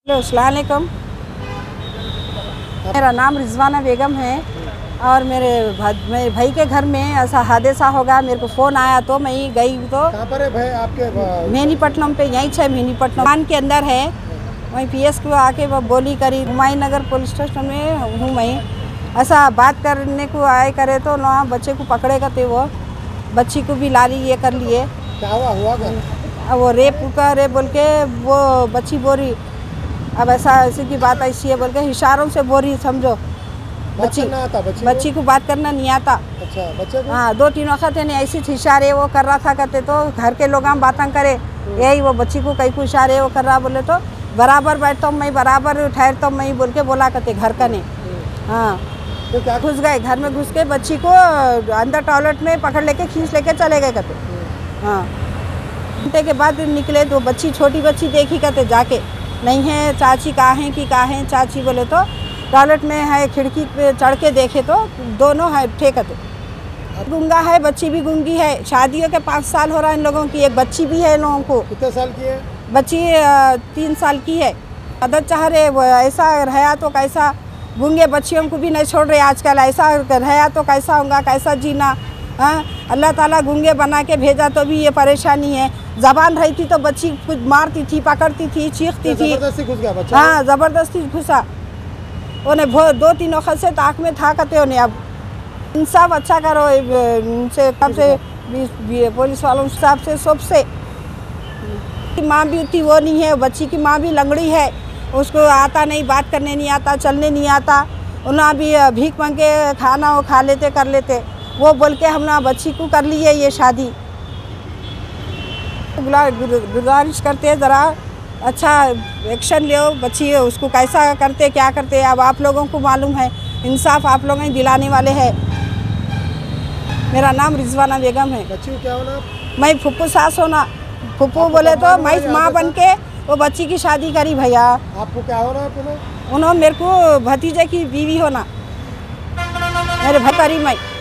अस्सलाम वालेकुम। मेरा नाम रिजवाना बेगम है और मेरे भाई के घर में ऐसा हादसा होगा। मेरे को फ़ोन आया तो मैं गई। तो कहाँ पर है भाई आपके? मेनीपट्टनम पे, यहीं है मेनीपट्टनम दुकान के अंदर है। वहीं पीएस को आके वो बोली करी। हुमायूं नगर पुलिस स्टेशन में हूँ मैं। ऐसा बात करने को आए करे तो ना बच्चे को पकड़े करते, वो बच्ची को भी लाली ये कर लिए। क्या हुआ क्या? वो रेप बोल के वो बच्ची बोली। अब ऐसी की बात ऐसी है बोल के इशारों से बोल रही, समझो। बच्ची को बात करना नहीं आता। अच्छा, बच्चे को? हाँ, 2-3 वक्त है ऐसी इशारे वो कर रहा था करते, तो घर के लोग हम बातें करे यही वो बच्ची को कई को इशारे वो कर रहा बोले तो बराबर बैठता हूँ मैं, बराबर ठहरता हूँ मैं बोल के बोला करते घर का नहीं। हाँ, तो क्या घुस गए घर में, घुस के बच्ची को अंदर टॉयलेट में पकड़ लेके खींच लेके चले गए करते। हाँ, घंटे के बाद निकले तो बच्ची, छोटी बच्ची देखी करते जाके, नहीं है चाची कहाँ है चाची बोले तो टॉयलेट में है। खिड़की पे चढ़ के देखे तो दोनों है ठेकते। गूंगा है, बच्ची भी गूंगी है। शादियों के 5 साल हो रहा है इन लोगों की। एक बच्ची भी है इन लोगों को। कितने साल की है बच्ची? 3 साल की है। मदद चाह रहे, वो ऐसा रहा तो कैसा, गूंगे बच्चियों को भी नहीं छोड़ रहे आजकल। ऐसा रहा तो कैसा होगा, कैसा जीना। हाँ, अल्लाह ताला गूंगे बना के भेजा तो भी ये परेशानी है। जबान रही थी तो बच्ची कुछ मारती थी, पकड़ती थी, चीखती थी। जबरदस्ती घुस गया बच्चा? हाँ, ज़बरदस्ती घुसा। उन्हें 2-3 वक्त से ताक में था करते उन्हें। अब इंसाफ अच्छा करो उनसे, कब से पुलिस वालों साहब से, सबसे। माँ भी उतनी वो नहीं है, बच्ची की माँ भी लंगड़ी है। उसको आता नहीं, बात करने नहीं आता, चलने नहीं आता। उन्हें भी भीख मांग के खाना वो खा लेते, कर लेते। वो बोल के हम ना बच्ची को कर ली है ये शादी। गुजारिश करते हैं ज़रा अच्छा एक्शन लो। बच्ची उसको कैसा करते, क्या करते, अब आप लोगों को मालूम है। इंसाफ आप लोग ही दिलाने वाले हैं। मेरा नाम रिजवाना बेगम है। बच्ची को क्या होना? मैं फुप्पू सास होना। फुप्पू बोले तो मैं माँ बन के वो बच्ची की शादी करी भैया। आपको क्या हो रहा है? उन्होंने मेरे को भतीजे की बीवी होना, मेरे भाई करी मैं।